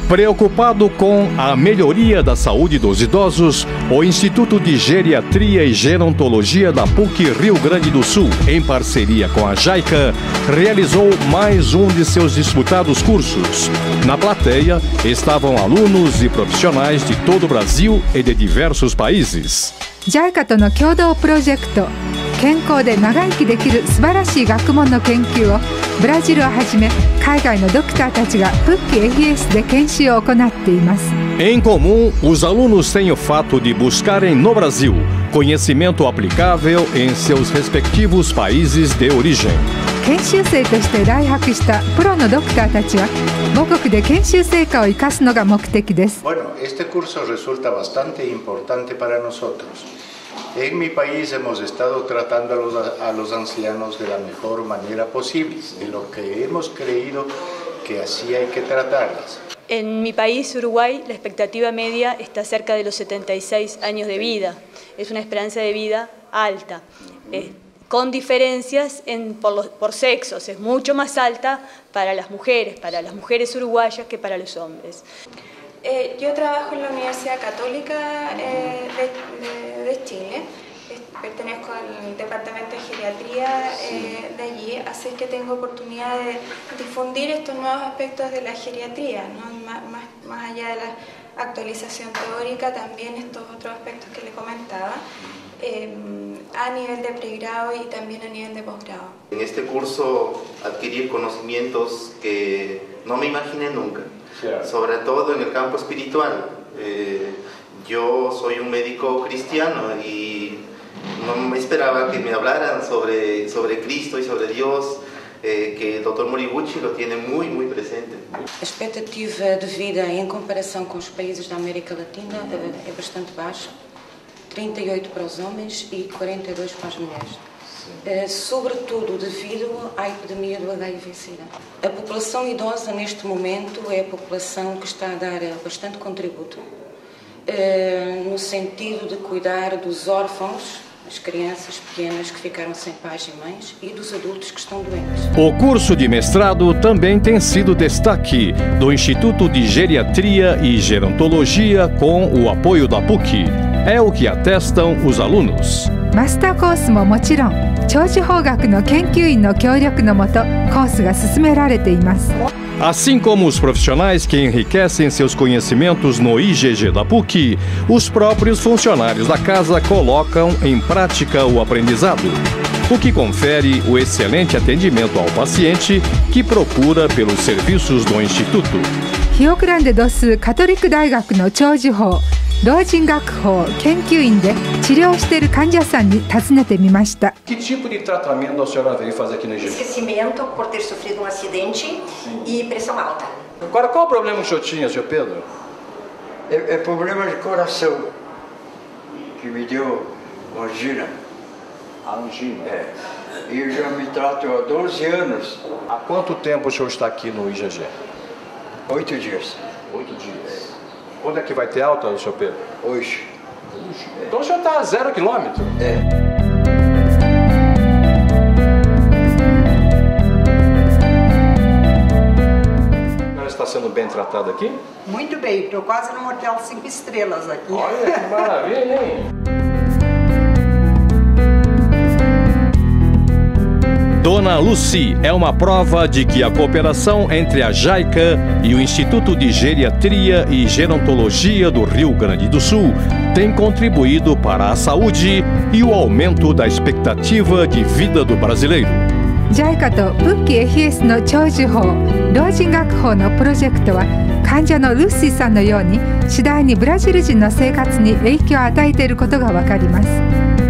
Preocupado com a melhoria da saúde dos idosos, o Instituto de Geriatria e Gerontologia da PUC Rio Grande do Sul, em parceria com a JICA, realizou mais um de seus disputados cursos. Na plateia estavam alunos e profissionais de todo o Brasil e de diversos países. JICA との共同プロジェクト、健康で長生きできる素晴らしい学問の研究をブラジルをはじめ海外のドクターたちがPUC-RSで研修を行っています。 Em comum, os alunos têm o fato de buscarem no Brasil conhecimento aplicável em seus respectivos países de origem. 研修生として来泊したプロのドクターたちは母国で研修成果を生かすのが目的です。 Bueno, este curso resulta bastante importante para nosotros. En mi país hemos estado tratando a los ancianos de la mejor manera posible, de lo que hemos creído que así hay que tratarlas. En mi país, Uruguay, la expectativa media está cerca de los 76 años de vida. Es una esperanza de vida alta, con diferencias por sexos. Es mucho más alta para las mujeres uruguayas que para los hombres. Yo trabajo en la Universidad Católica de Chile, pertenezco al departamento de geriatría de allí, así que tengo oportunidad de difundir estos nuevos aspectos de la geriatría, ¿no? Más allá de la actualización teórica, también estos otros aspectos que le comentaba, a nivel de pregrado y también a nivel de posgrado. En este curso adquirir conocimientos que no me imaginé nunca. Sobre todo en el campo espiritual. Yo soy un médico cristiano y no me esperaba que me hablaran sobre Cristo y sobre Dios, que el Dr. Moriguchi lo tiene muy presente. A expectativa de vida em comparação com os países da América Latina é bastante baixa, 38 para os homens e 42 para as mulheres. Sobretudo devido à epidemia do HIV-Sida. A população idosa neste momento é a população que está a dar bastante contributo no sentido de cuidar dos órfãos, as crianças pequenas que ficaram sem pais e mães e dos adultos que estão doentes. O curso de mestrado também tem sido destaque do Instituto de Geriatria e Gerontologia com o apoio da PUC. É o que atestam os alunos. マスターコースももちろん長寿法学の研究員の協力のもとコースが進められています。 Assim como os profissionais que enriquecem seus conhecimentos no IGG da PUC, os próprios funcionários da casa colocam em prática o aprendizado, o que confere o excelente atendimento ao paciente que procura pelos serviços do Instituto. ヒオクランデドスカトリック大学の長寿法老人学法研究員で治療している患者さんに尋ねてみました。 Que tipo de tratamento a senhora veio fazer aqui no IGG? Esquecimento por ter sofrido acidente e pressão alta. Agora, qual o problema que o senhor tinha, senhor Pedro? É problema de coração, que me deu angina. A angina? É. E eu já me trato há 12 anos. Há quanto tempo o senhor está aqui no IGG? 8 dias. 8 dias. Quando é que vai ter alta, senhor Pedro? Hoje. Então o senhor está a 0 quilômetro? É. A senhora está sendo bem tratada aqui? Muito bem, estou quase num hotel 5 estrelas aqui. Olha que maravilha, hein? Dona Lucy é uma prova de que a cooperação entre a JICA e o Instituto de Geriatria e Gerontologia do Rio Grande do Sul tem contribuído para a saúde e o aumento da expectativa de vida do brasileiro. JICA とPUC-RS の長寿法老人学法のプロジェクトは患者のルーシーさんのように次第にブラジル人の生活に影響を与えていることがわかります。